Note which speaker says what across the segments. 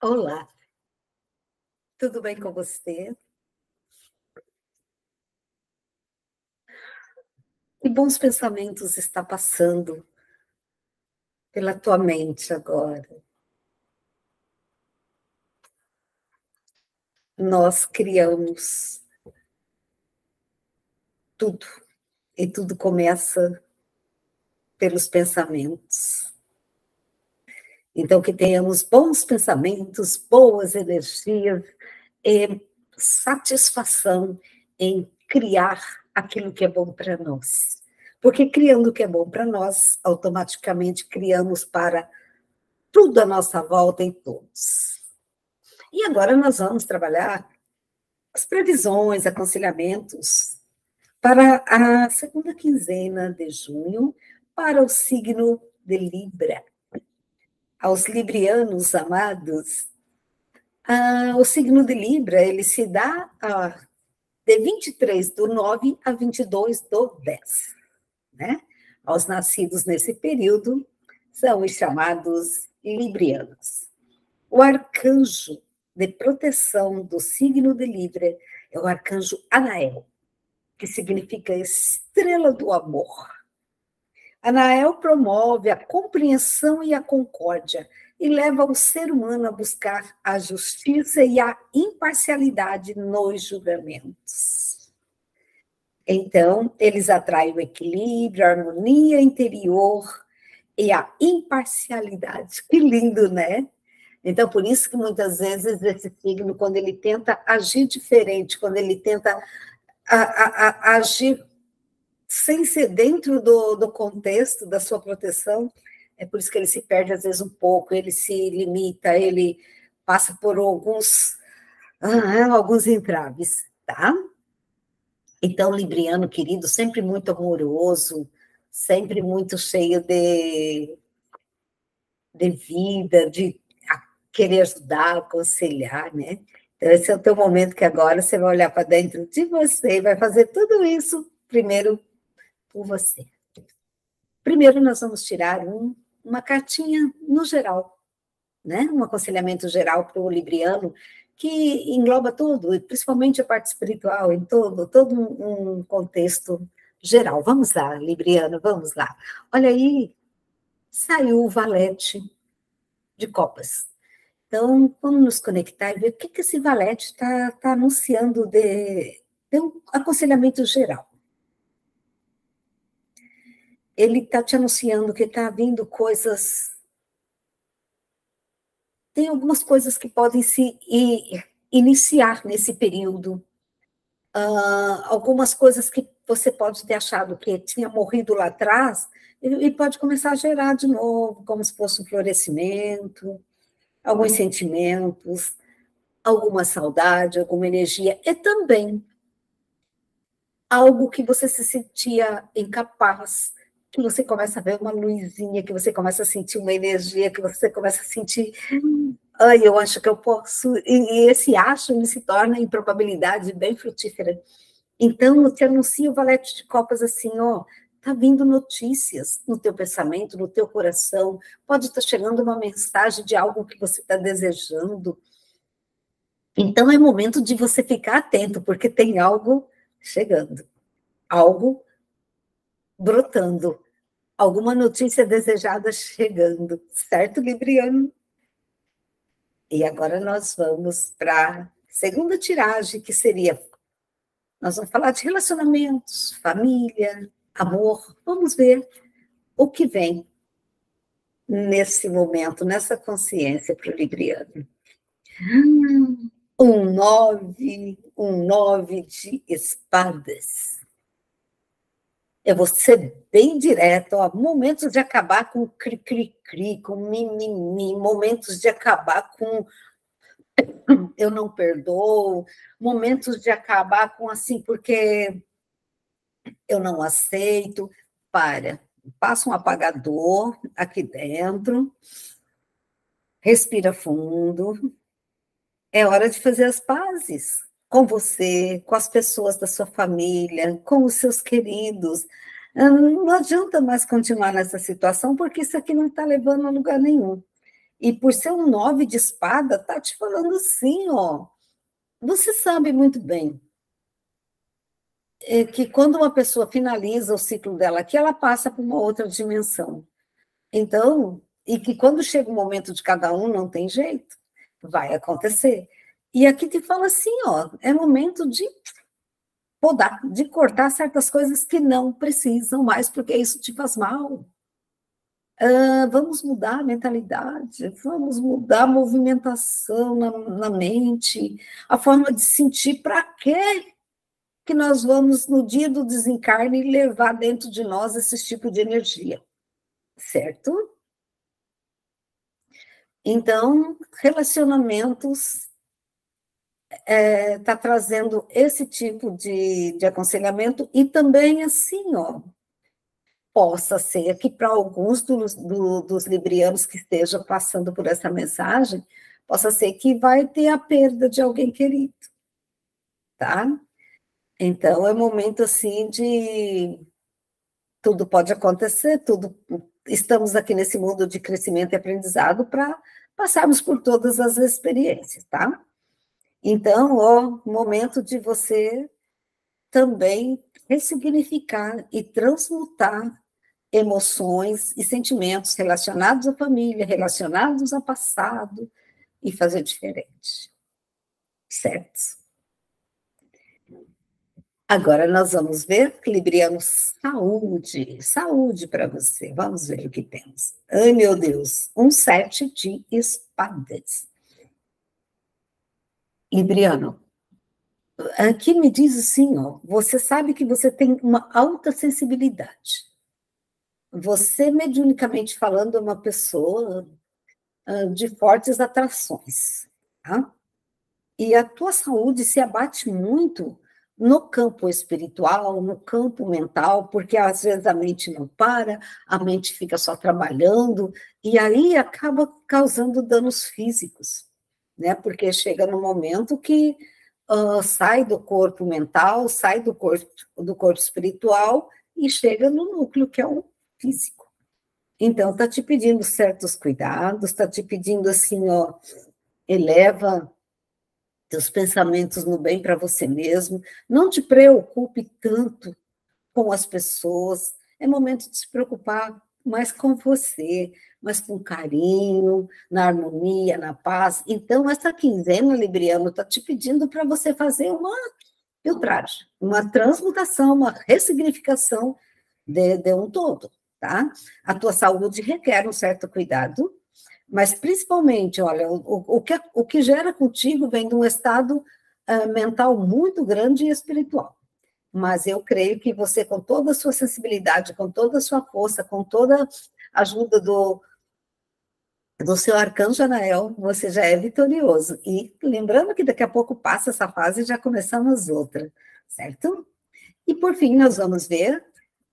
Speaker 1: Olá, tudo bem com você? Que bons pensamentos está passando pela tua mente agora? Nós criamos tudo, e tudo começa pelos pensamentos. Então, que tenhamos bons pensamentos, boas energias e satisfação em criar aquilo que é bom para nós. Porque criando o que é bom para nós, automaticamente criamos para tudo à nossa volta e todos. E agora nós vamos trabalhar as previsões, aconselhamentos para a segunda quinzena de junho, para o signo de Libra. Aos librianos amados, o signo de Libra, ele se dá de 23/9 a 22/10, né? Aos nascidos nesse período, são os chamados librianos. O arcanjo de proteção do signo de Libra é o arcanjo Anael, que significa estrela do amor. Anael promove a compreensão e a concórdia e leva o ser humano a buscar a justiça e a imparcialidade nos julgamentos. Então, eles atraem o equilíbrio, a harmonia interior e a imparcialidade. Que lindo, né? Então, por isso que muitas vezes esse signo, quando ele tenta agir diferente, quando ele tenta agir sem ser dentro do contexto da sua proteção, é por isso que ele se perde às vezes um pouco, ele se limita, ele passa por alguns entraves, tá? Então, Libriano, querido, sempre muito amoroso, sempre muito cheio de vida, de querer ajudar, aconselhar, né? Então, esse é o teu momento que agora você vai olhar para dentro de você e vai fazer tudo isso primeiro por você. Primeiro, nós vamos tirar uma cartinha no geral, né? Um aconselhamento geral para o libriano, que engloba tudo, principalmente a parte espiritual, em todo um contexto geral. Vamos lá, libriano, vamos lá. Olha aí, saiu o valete de copas. Então, vamos nos conectar e ver o que esse valete está anunciando de um aconselhamento geral. Ele está te anunciando que está vindo coisas. Tem algumas coisas que podem se iniciar nesse período. Algumas coisas que você pode ter achado que tinha morrido lá atrás, e pode começar a gerar de novo, como se fosse um florescimento, alguns sentimentos, alguma saudade, alguma energia, e também algo que você se sentia incapaz, que você começa a ver uma luzinha, que você começa a sentir uma energia, que você começa a sentir, eu acho que eu posso, e esse acho se torna em probabilidade bem frutífera. Então, eu te anuncio o valete de copas assim, tá vindo notícias no teu pensamento, no teu coração, pode estar chegando uma mensagem de algo que você está desejando. Então, é momento de você ficar atento, porque tem algo chegando, algo brotando, alguma notícia desejada chegando, certo, Libriano? E agora nós vamos para a segunda tiragem, que seria, nós vamos falar de relacionamentos, família, amor, vamos ver o que vem nesse momento, nessa consciência para o Libriano. 9 de espadas. Eu vou ser bem direto, momentos de acabar com cri-cri-cri, com mimimi, momentos de acabar com eu não perdoo, momentos de acabar com assim, porque eu não aceito. Passa um apagador aqui dentro, respira fundo, é hora de fazer as pazes com você, com as pessoas da sua família, com os seus queridos. Não adianta mais continuar nessa situação, porque isso aqui não está levando a lugar nenhum. E por ser um 9 de espada, está te falando assim, ó, você sabe muito bem que quando uma pessoa finaliza o ciclo dela aqui, ela passa para uma outra dimensão. Então, e que quando chega o momento de cada um, não tem jeito, vai acontecer. E aqui te fala assim, ó, é momento de podar, de cortar certas coisas que não precisam mais, porque isso te faz mal. Vamos mudar a mentalidade, vamos mudar a movimentação na mente, a forma de sentir. Para quê que nós vamos, no dia do desencarne, levar dentro de nós esse tipo de energia? Certo? Então, relacionamentos está trazendo esse tipo de aconselhamento e também assim, ó, possa ser que para alguns dos librianos que estejam passando por essa mensagem, possa ser que vai ter a perda de alguém querido, tá? Então, é momento, assim, de... Tudo pode acontecer, tudo... Estamos aqui nesse mundo de crescimento e aprendizado para passarmos por todas as experiências, tá? Então, ó, momento de você também ressignificar e transmutar emoções e sentimentos relacionados à família, relacionados ao passado, e fazer diferente. Certo? Agora nós vamos ver, Libriano, saúde. Saúde para você. Vamos ver o que temos. Ai, meu Deus. 7 de espadas. Libriano, aqui me diz assim, ó, você sabe que você tem uma alta sensibilidade. Você, mediunicamente falando, é uma pessoa de fortes atrações, tá? E a tua saúde se abate muito no campo espiritual, no campo mental, porque às vezes a mente não para, a mente fica só trabalhando, e aí acaba causando danos físicos, né? Porque chega no momento que sai do corpo mental, sai do corpo espiritual e chega no núcleo, que é o físico. Então, está te pedindo certos cuidados, está te pedindo assim, ó, eleva teus pensamentos no bem para você mesmo, não te preocupe tanto com as pessoas, é momento de se preocupar mais com você, mais com carinho, na harmonia, na paz. Então, essa quinzena, Libriano, está te pedindo para você fazer uma filtragem, uma transmutação, uma ressignificação de um todo, tá? A tua saúde requer um certo cuidado, mas principalmente, olha, o que gera contigo vem de um estado mental muito grande e espiritual. Mas eu creio que você, com toda a sua sensibilidade, com toda a sua força, com toda a ajuda do seu arcanjo Anael, você já é vitorioso. E lembrando que daqui a pouco passa essa fase e já começamos outra, certo? E por fim, nós vamos ver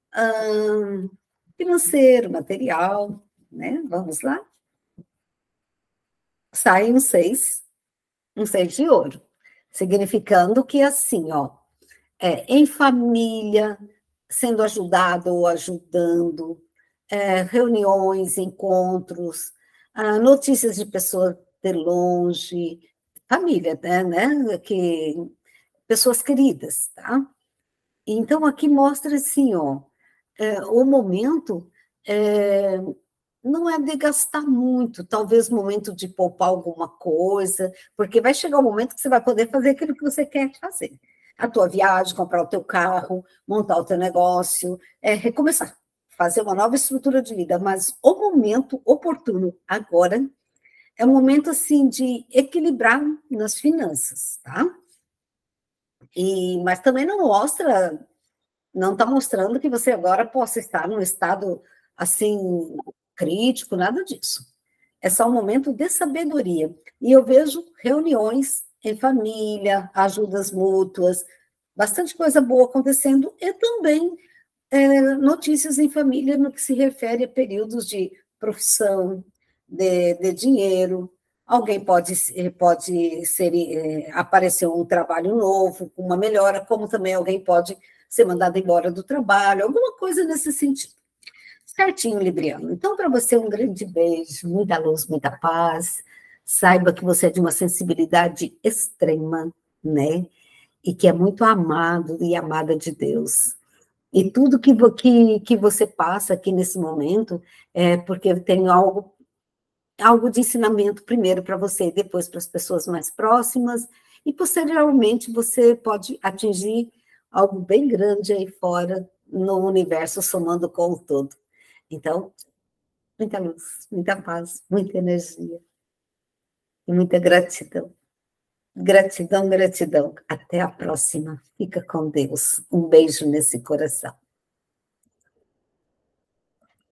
Speaker 1: financeiro, material, né? Vamos lá? Sai um 6 de ouro, significando que assim, ó, em família, sendo ajudado ou ajudando, reuniões, encontros, notícias de pessoas de longe, família, né, pessoas queridas, tá? Então, aqui mostra assim, ó, o momento não é de gastar muito, talvez momento de poupar alguma coisa, porque vai chegar o momento que você vai poder fazer aquilo que você quer fazer. A tua viagem, comprar o teu carro, montar o teu negócio, recomeçar, fazer uma nova estrutura de vida, mas o momento oportuno agora é um momento, assim, de equilibrar nas finanças, tá? Mas também não está mostrando que você agora possa estar num estado, assim, crítico, nada disso. É só um momento de sabedoria. E eu vejo reuniões em família, ajudas mútuas, bastante coisa boa acontecendo, e também notícias em família no que se refere a períodos de profissão, de dinheiro. Alguém pode aparecer um trabalho novo, uma melhora, como também alguém pode ser mandado embora do trabalho, alguma coisa nesse sentido. Certinho, Libriano. Então, para você, um grande beijo, muita luz, muita paz. Saiba que você é de uma sensibilidade extrema, né? E que é muito amado e amada de Deus. E tudo que você passa aqui nesse momento é porque eu tenho algo de ensinamento primeiro para você, depois para as pessoas mais próximas, e posteriormente você pode atingir algo bem grande aí fora no universo, somando com o todo. Então, muita luz, muita paz, muita energia e muita gratidão. Gratidão, gratidão. Até a próxima. Fica com Deus. Um beijo nesse coração.